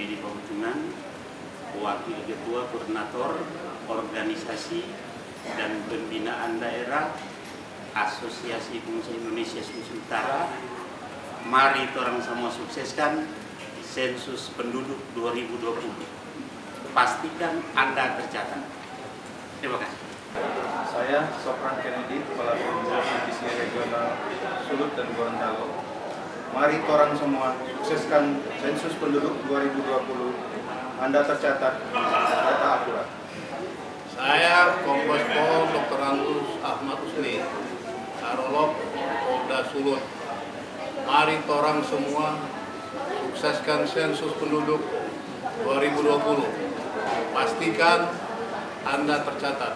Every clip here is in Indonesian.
Kennedy Pemutungan, Wakil Ketua Koordinator Organisasi dan Pembinaan Daerah Asosiasi Pengusaha Indonesia Sulawesi Utara. Mari orang semua sukseskan sensus penduduk 2020. Pastikan Anda tercatat. Terima kasih. Saya Sopran Kennedy, Kepala Divisi Regional Sulut dan Gorontalo. Mari orang semua sukseskan sensus penduduk 2020. Anda tercatat, data akurat. Saya Kompos Pol Dr. Antus Ahmad Usni, Karolog Polda Sulut. Mari orang semua sukseskan sensus penduduk 2020. Pastikan Anda tercatat.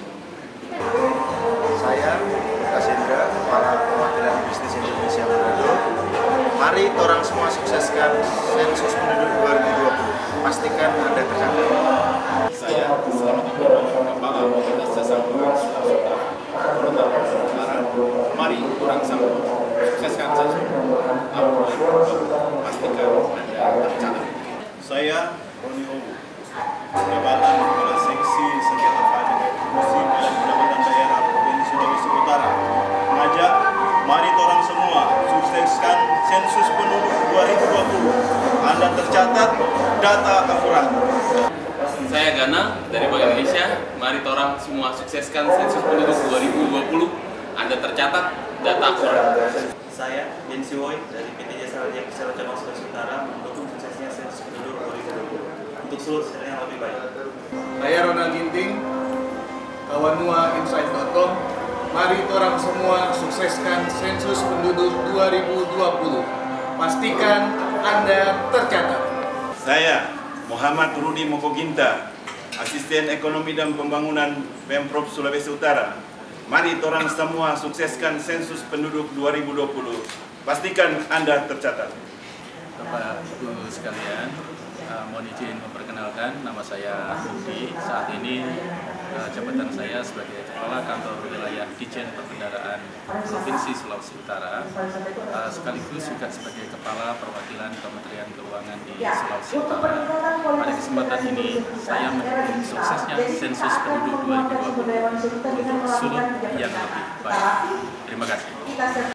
Saya Kasendra, Kepala Perwakilan Bisnis Indonesia Manado. Mari orang semua sukseskan sensus penduduk 2020. Pastikan Anda tercatat. Saya Selamat Kepala Otoritas Jasa Keuangan Sulawesi Utara. Mari orang semua sukseskan sensus pastikan Anda tercatat. Saya Roni Obu, Jabatan Kepala Seksi Sengketa Pajak Eksekusi dan Pendapatan Daerah Provinsi Sulawesi Utara, mengajak mari orang semua sukseskan sensus penduduk 2020. Anda tercatat, data akurat. Saya Gana dari Bank Indonesia. Mari orang semua sukseskan sensus penduduk 2020. Anda tercatat, data akurat. Saya Bensi Woy dari PT Jasa Raja Persero Cabang Sulawesi Utara mendukung suksesnya sensus penduduk 2020 untuk seluruh daerah yang lebih baik. Saya Ronald Ginting, kawanuainsight.com. Mari orang semua sukseskan sensus penduduk 2020. Pastikan Anda tercatat. Saya Muhammad Rudi Mokoginta, Asisten Ekonomi dan Pembangunan Pemprov Sulawesi Utara. Mari orang semua sukseskan sensus penduduk 2020. Pastikan Anda tercatat. Bapak Ibu sekalian, mohon izin memperkenalkan, nama saya Rudi. Saat ini jabatan saya sebagai Kepala Kantor Wilayah Ditjen Perbendaharaan Provinsi Sulawesi Utara, sekaligus juga sebagai Kepala Perwakilan Kementerian Keuangan di Sulawesi Utara. Pada kesempatan ini, saya mendukung suksesnya sensus penduduk 2020 untuk Sulut yang lebih baik. Terima kasih.